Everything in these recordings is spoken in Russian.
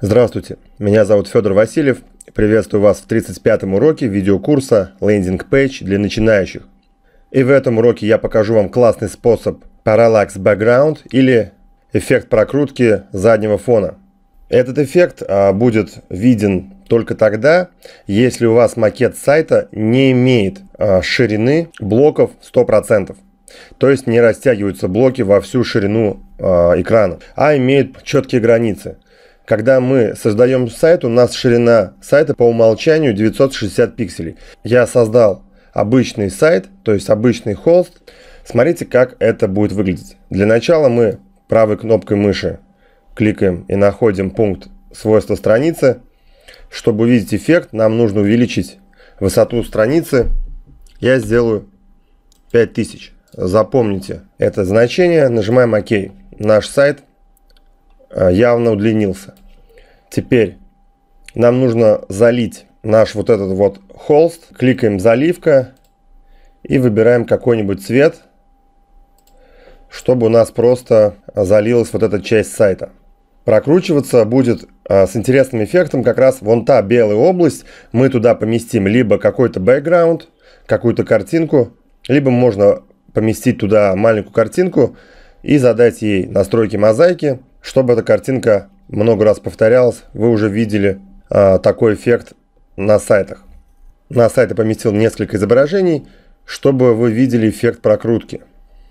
Здравствуйте, меня зовут Федор Васильев. Приветствую вас в 35-м уроке видеокурса Landing Page для начинающих. И в этом уроке я покажу вам классный способ Parallax Background или эффект прокрутки заднего фона. Этот эффект будет виден только тогда, если у вас макет сайта не имеет ширины блоков 100%. То есть не растягиваются блоки во всю ширину экрана, а имеют четкие границы. Когда мы создаем сайт, у нас ширина сайта по умолчанию 960 пикселей. Я создал обычный сайт, то есть обычный холст. Смотрите, как это будет выглядеть. Для начала мы правой кнопкой мыши кликаем и находим пункт свойства страницы. Чтобы увидеть эффект, нам нужно увеличить высоту страницы. Я сделаю 5000. Запомните это значение, нажимаем ОК. Наш сайт явно удлинился. Теперь нам нужно залить наш вот этот вот холст. Кликаем заливка и выбираем какой-нибудь цвет, чтобы у нас просто залилась вот эта часть сайта. Прокручиваться будет с интересным эффектом как раз вон та белая область. Мы туда поместим либо какой-то бэкграунд, какую-то картинку, либо можно поместить туда маленькую картинку и задать ей настройки мозаики, чтобы эта картинка много раз повторялась. Вы уже видели такой эффект на сайтах. На сайт я поместил несколько изображений, чтобы вы видели эффект прокрутки.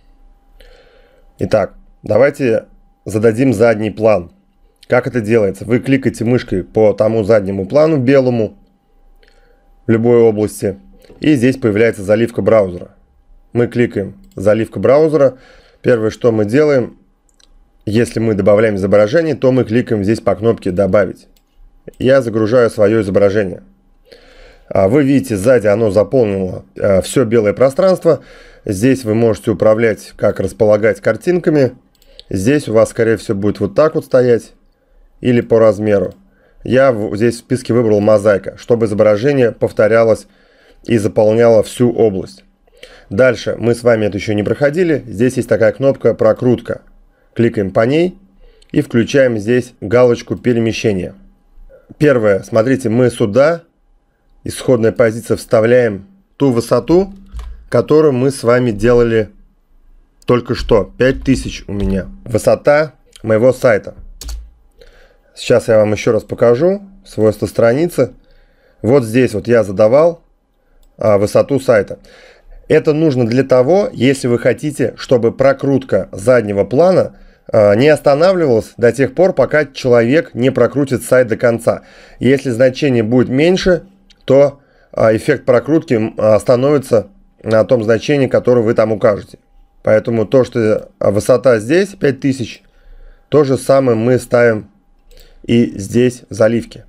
Итак, давайте зададим задний план. Как это делается? Вы кликаете мышкой по тому заднему плану белому в любой области, и здесь появляется заливка браузера. Мы кликаем заливка браузера. Первое, что мы делаем, если мы добавляем изображение, то мы кликаем здесь по кнопке «Добавить». Я загружаю свое изображение. Вы видите, сзади оно заполнило все белое пространство. Здесь вы можете управлять, как располагать картинками. Здесь у вас, скорее всего, будет вот так вот стоять или по размеру. Я здесь в списке выбрал мозаика, чтобы изображение повторялось и заполняло всю область. Дальше мы с вами это еще не проходили. Здесь есть такая кнопка «Прокрутка». Кликаем по ней и включаем здесь галочку перемещения. Первое, смотрите, мы сюда, исходная позиция, вставляем ту высоту, которую мы с вами делали только что. 5000 у меня. Высота моего сайта. Сейчас я вам еще раз покажу свойства страницы. Вот здесь вот я задавал высоту сайта. Это нужно для того, если вы хотите, чтобы прокрутка заднего плана не останавливалась до тех пор, пока человек не прокрутит сайт до конца. Если значение будет меньше, то эффект прокрутки остановится на том значении, которое вы там укажете. Поэтому то, что высота здесь 5000, то же самое мы ставим и здесь в заливке.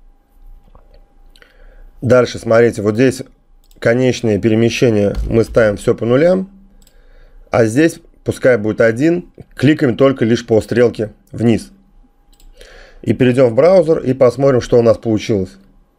Дальше, смотрите, вот здесь конечное перемещение мы ставим все по нулям, а здесь пускай будет 1, кликаем только лишь по стрелке вниз. И перейдем в браузер и посмотрим, что у нас получилось.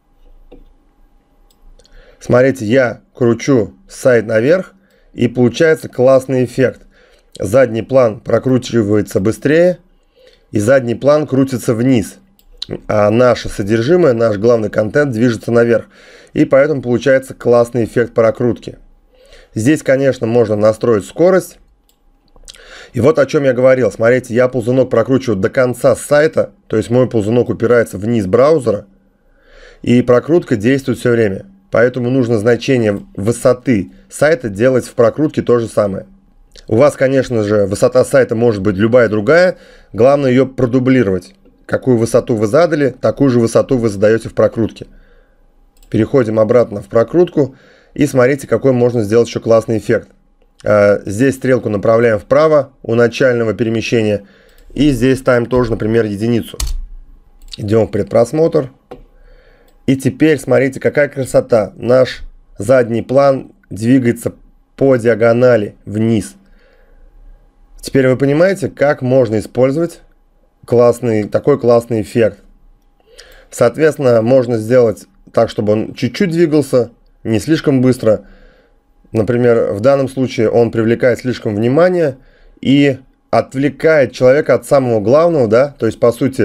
Смотрите, я кручу сайт наверх, и получается классный эффект. Задний план прокручивается быстрее, и задний план крутится вниз. А наше содержимое, наш главный контент движется наверх. И поэтому получается классный эффект прокрутки. Здесь, конечно, можно настроить скорость. И вот о чем я говорил. Смотрите, я ползунок прокручиваю до конца сайта. То есть мой ползунок упирается вниз браузера. И прокрутка действует все время. Поэтому нужно значение высоты сайта делать в прокрутке то же самое. У вас, конечно же, высота сайта может быть любая другая. Главное ее продублировать. Какую высоту вы задали, такую же высоту вы задаете в прокрутке. Переходим обратно в прокрутку и смотрите, какой можно сделать еще классный эффект. Здесь стрелку направляем вправо у начального перемещения. И здесь ставим тоже, например, единицу. Идем в предпросмотр. И теперь смотрите, какая красота. Наш задний план двигается по диагонали вниз. Теперь вы понимаете, как можно использовать такой классный эффект. Соответственно, можно сделать так, чтобы он чуть-чуть двигался, не слишком быстро. Например, в данном случае он привлекает слишком внимание и отвлекает человека от самого главного, да, то есть, по сути,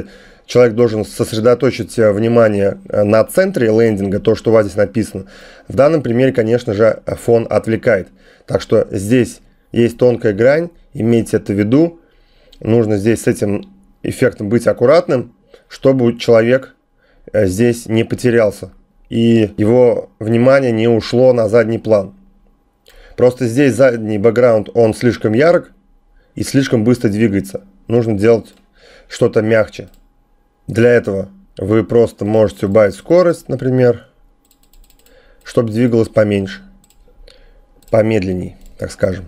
человек должен сосредоточить внимание на центре лендинга, то, что у вас здесь написано. В данном примере, конечно же, фон отвлекает. Так что здесь есть тонкая грань, имейте это в виду. Нужно здесь с этим эффектом быть аккуратным, чтобы человек здесь не потерялся и его внимание не ушло на задний план. Просто здесь задний бэкграунд, он слишком ярок и слишком быстро двигается. Нужно делать что-то мягче. Для этого вы просто можете убавить скорость, например, чтобы двигалось поменьше, помедленней, так скажем.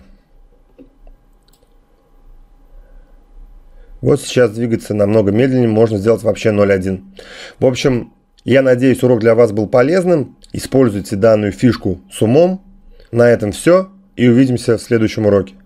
Вот сейчас двигаться намного медленнее, можно сделать вообще 0.1. В общем, я надеюсь, урок для вас был полезным. Используйте данную фишку с умом. На этом все, и увидимся в следующем уроке.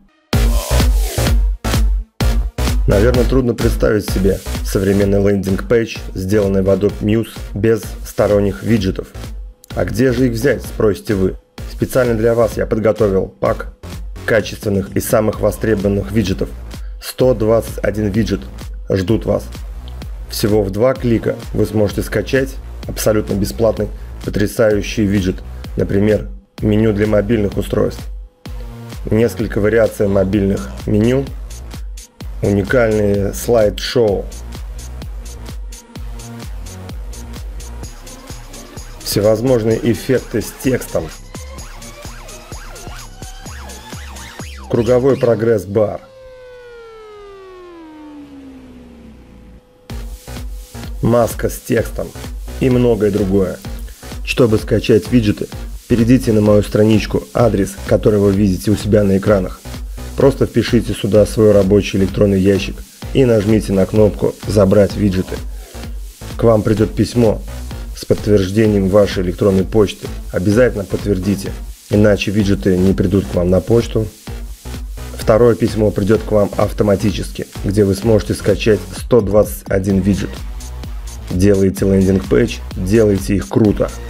Наверное, трудно представить себе современный лендинг-пейдж, сделанный в Adobe Muse без сторонних виджетов. А где же их взять, спросите вы? Специально для вас я подготовил пак качественных и самых востребованных виджетов. 121 виджет ждут вас. Всего в 2 клика вы сможете скачать абсолютно бесплатный потрясающий виджет. Например, меню для мобильных устройств. Несколько вариаций мобильных меню. Уникальные слайд-шоу. Всевозможные эффекты с текстом. Круговой прогресс-бар. Маска с текстом и многое другое. Чтобы скачать виджеты, перейдите на мою страничку, адрес, который вы видите у себя на экранах. Просто впишите сюда свой рабочий электронный ящик и нажмите на кнопку «Забрать виджеты». К вам придет письмо с подтверждением вашей электронной почты. Обязательно подтвердите, иначе виджеты не придут к вам на почту. Второе письмо придет к вам автоматически, где вы сможете скачать 121 виджет. Делайте лендинг-пейдж, делайте их круто.